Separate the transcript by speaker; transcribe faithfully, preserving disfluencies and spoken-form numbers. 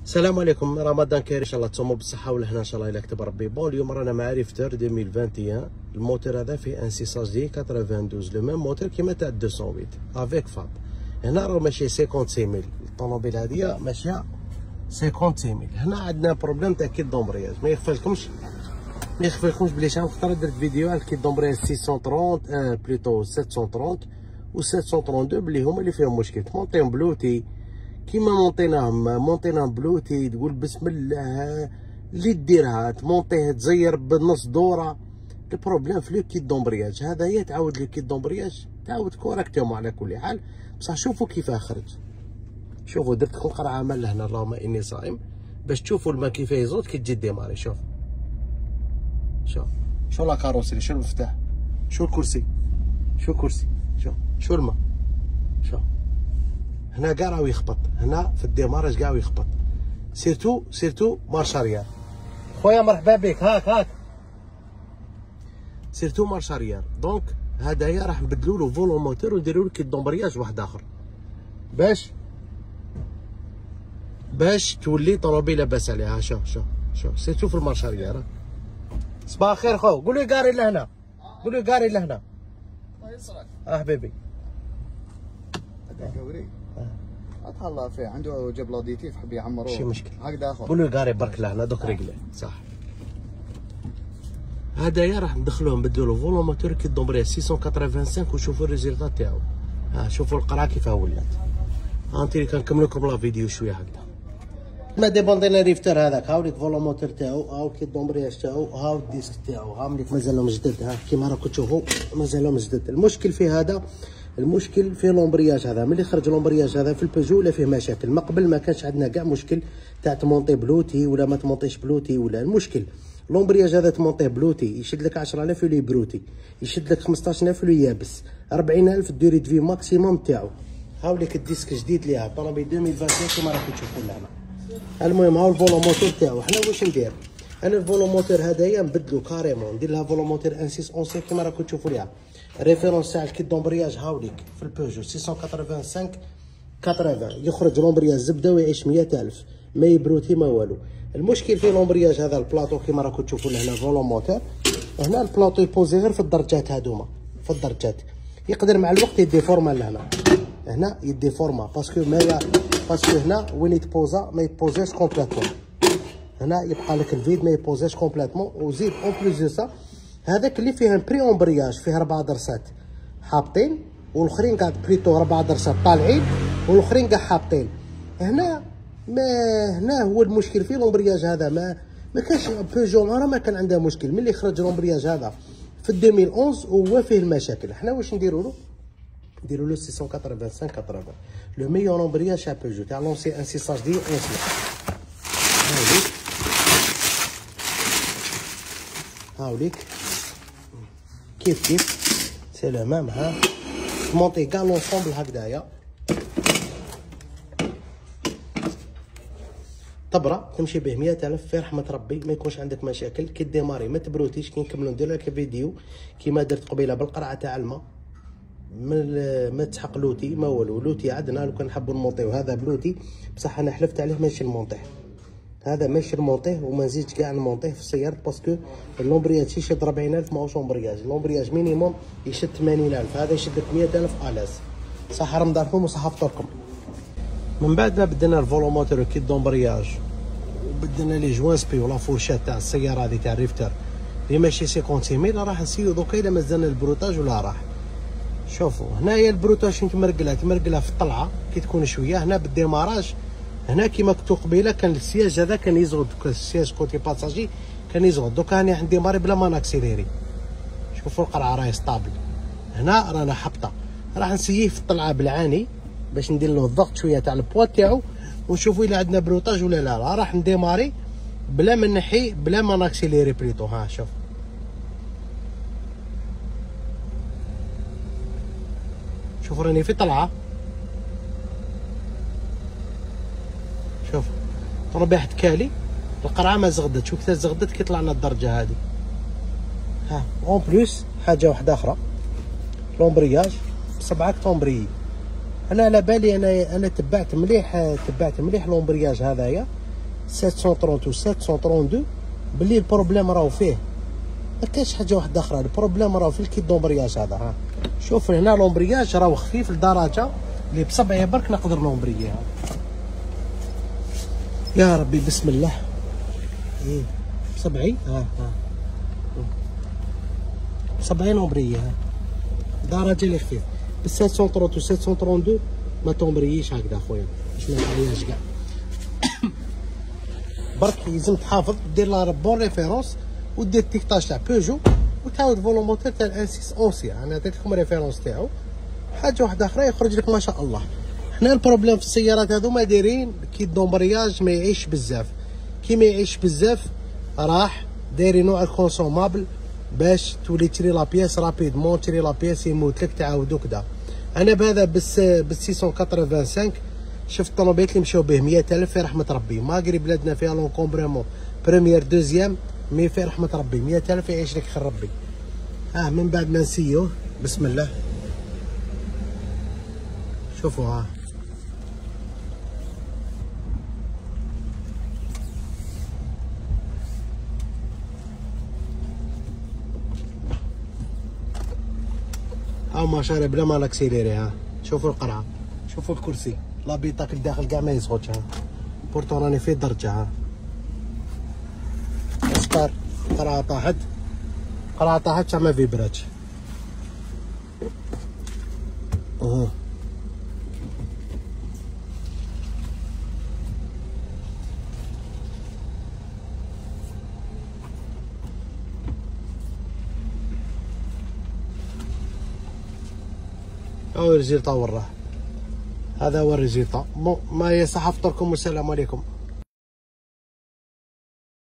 Speaker 1: السلام عليكم، رمضان كريم، ان شاء الله تصوموا بالصحه والهنا ان شاء الله الا كتب ربي. بون اليوم رانا مع ريفتر ألفين وواحد وعشرين. الموتور هذا فيه ان سيساج دي اثنين وثمانين لو ميم موتور كيما تاع مئتين وثمانية افيك فاب. هنا راه ماشي خمسة وستين ألف، الطوموبيل هذه ماشيه خمسة وستين ألف. هنا عندنا بروبليم تاع كيت دومبرياج. ما يخفالكمش ما يخفالكمش بلي شحال خطره درت فيديو على الكيت دومبرياج ستمائة وثلاثين بليتو سبعمائة وثلاثين و سبعمائة واثنين وثلاثين اللي هما اللي فيهم مشكل. تمونطيهم بلوتي كيما مونطيناهم مونطيناهم بلوتي، تقول بسم الله اللي ديرها تمونطيه تزير بنص دوره. البروبليم في لو كيت دومبرياج هذا هي، تعاود لو كيت دومبرياج تعاود كوريكتومون على كل حال. بصح شوفوا كيفاه خرج، شوفوا درت لكم قرعه مال لهنا اللهم اني صائم باش تشوفوا الماء كيفاه يزود كي تجي ديماري. شوف شوف شو لا كاروسري، شو المفتاح، شو الكرسي، شو الكرسي، شوف شو الماء، شوف هنا كاع راهو يخبط، هنا في الديماراج كاع يخبط، سيرتو سيرتو مارش اريير. خويا مرحبا بك، هاك هاك سيرتو مارش اريير. دونك هدايا راح نبدلوا له فولو موتور ونديروا له كيت دومبرياج واحد اخر باش باش تولي طوموبيل لاباس عليها. شوف شوف شوف سيرتو في المارش اريير. صباح الخير خو، قول لي كاري لهنا، قول لي كاري لهنا.
Speaker 2: الله يسرك.
Speaker 1: اه حبيبي
Speaker 2: الله فيه عنده جبل ديتي يحب يعمروه.
Speaker 1: ماشي مشكل،
Speaker 2: هكذا اخو
Speaker 1: قول له قاري برك لهنا دوك رجله صح. هدايا راح ندخلوه نبدلو له فولو موتور كيت دومبرياج ستمائة وخمسة وثمانين وشوفوا الريزلتا تاعو. ها شوفوا القرعه كيفاه ولات. هانتي كنكمل لكم لا فيديو شويه هكذا. ما ديبوندينا ريفتر هذاك، هاوليك فولو موتور تاعو، هاو كيت دومبرياج تاعو، هاو الديسك تاعو، هاوليك مازالهم جدد. ها كيما راكم تشوفوا مازالهم جدد. المشكل في هذا، المشكل في لومبرياج هذا، ملي خرج لومبرياج هذا في البيجو ولا فيه مشاكل. ما قبل ما كانش عندنا كاع مشكل تاع تمونطي بلوتي ولا ما تمونطيش بلوتي. ولا المشكل لومبرياج هذا تمونطيه بلوتي يشد لك عشرة آلاف ولي بروتي، يشد لك خمسطاش ألف ولي يابس، أربعين ألف الدوري دو في ماكسيموم تاعو. هاوليك الديسك جديد ليها طوموبيل ألفين وواحد كيما راكم تشوفوا لهنا. المهم هاو الفولو موتور تاعو. حنا واش ندير؟ انا الفولو موتور هدايا نبدلو كاريمون، ندير لها فولو موتور ان ستة أحد واحد كيما راكم تشوفوا ليها. ريفيرونس تاع الكيت دومبرياج هاوليك في البيجو ستمائة وخمسة وثمانين ثمانين يخرج لومبرياج زبده ويعيش مئة ألف، ما يبروتي ما والو. المشكل في لومبرياج هذا البلاطو كيما راكم تشوفوا لهنا فولو موتور. هنا البلاطو يبوزي غير في الدرجات هذوما، في الدرجات يقدر مع الوقت يديفورما لهنا، هنا يديفورما باسكو ما باسكو هنا وين يتبوزا ما يبوزيش كومبليتمون، هنا يبقى لك الفيد ما يبوزيش كومبليتمون. وزيد اون بليس دو سا هذاك اللي فيه بري امبرياج فيه ربعة درسات حاطين والاخرين قاعد بريتو ربعة درسات طالعين والاخرين قاع حاطين. هنا ما هنا هو المشكل في لومبرياج هذا. ما ما كانش بيجو راه ما كان عندها مشكل. ملي خرج لومبرياج هذا في ألفين وأحد عشر هو فيه المشاكل. حنا واش نديروا له؟ نديروا له ستمائة وخمسة وثمانين ثمانين لو ميور لومبرياج تاع بيجو تاع لونسي ان سيساج دي اونسي. هاوليك هاوليك كيف كيف سي لو ميم. ها تمونطي كاع لونسومبل هكذايا طبره تمشي به مئة ألف في رحمه ربي، ما يكونش عندك مشاكل. كي ديماري ما تبروتيش. كي نكملوا ندير لك فيديو كيما درت قبيله بالقرعه تاع الماء، ما تحق لوتي ما والو. لوتي عندنا لو كان نحبوا نمونطيو هذا بلوتي، بصح انا حلفت عليه ماشي نمونطيه، هذا ماشي نمونطيه وما نزيدش كاع نمونطيه في السيارة باسكو اللومبرياج يشد أربعين ألف ماهوش لومبرياج. اللومبرياج مينيموم يشد ثمانين ألف، هذا يشد لك مئة ألف الاز. صح رمضانكم وصح فطوركم. من بعد ما بدلنا الفولو موتور كيت دومبرياج وبدلنا لي جوان سبي ولا فورشات تاع السياره هذه تاع الريفتر اللي ماشي خمسين ميل، راح نسيو دوكا الا مازلنا البروتاج ولا راح. شوفوا هنايا البروتاج تمرقلها تمرقلها في الطلعه كي تكون شويه. هنا بالديماراج هنا كيما كنتو قبيله كان السياج هذا كان يزغد، السياج كوتي باساجي كان يزغد. دوكا هاني عندي ماري بلا ما ناكسيليري. شوفوا القرعه راهي ستابل. هنا رانا حبطه، راح نسييه في الطلعه بالعاني باش ندير له الضغط شويه تاع البوا تاعو ونشوفوا الا عندنا بروتاج ولا لا. لا راح نديماري بلا ما نحي بلا ما ناكسيليري بريتو. ها شوف شوف راني في طلعه. شوف ربيح تكالي القرعه ما زغدت. شوف كيفاش زغدت كي طلعنا الدرجه هذه. ها اون بليس حاجه واحده اخرى لومبرياج بسبعة طومبري. انا على بالي انا انا تبعت مليح تبعت مليح لومبرياج هذايا سبعمية وثلاثين و سبعمية واثنين وثلاثين بلي البروبليم راهو فيه، ما كاينش حاجه واحده اخرى. البروبليم راهو في الكيت دومبرياج هذا. ها شوف هنا لومبرياج راهو خفيف لدرجه اللي بصبعي برك نقدر نومبريها. يا ربي بسم الله. ايه بصبعي ها ها بصبعي نومبريها درجه اللي خفيف. ب سبعمية وثلاثين و سبعمية واثنين وثلاثين ما تومبريش هكذا خويا، باش ما تعياش كاع. برك لازم تحافظ دير لا بون ريفيرونس ودير التيكتاج تاع بيجو وتعاود فولوموتير تاع الان ستة اونسيان. انا عطيت لكم ريفيرونس تاعو. حاجه واحده اخرى يخرج لك ما شاء الله. حنا البروبليم في السيارات هذوما دايرين كيت دومبرياج ما يعيش بزاف. كي ما يعيش بزاف راح دايرين نوع الكونسومابل باش تولي تشري لا بياس رابيدمون، تشري لا بياس يموت لك تعاودو كدا. انا بهذا بس بال ستمية وخمسة شفت طوموبيلات اللي مشاو به مية ألف في رحمه ربي. ماغري بلادنا فيها لونكومبريمون بريمير دوزيام مي في رحمه ربي مية ألف يعيش لك خير ربي. اه من بعد ما نسيوه بسم الله شوفوا ها ها ما شاري بلا ما لاكسيليري. ها شوفوا القرعه، شوفوا الكرسي لابيطاك الداخل كاع ما يزغطش. ها بورتو راني في درجه. ها اسكار قرعه طاحت، قرعه طاحت ما فيبراتش. اها هو الريزلتا وراه. هذا هو الريزلتا. بون ما يصح افطركم والسلام عليكم.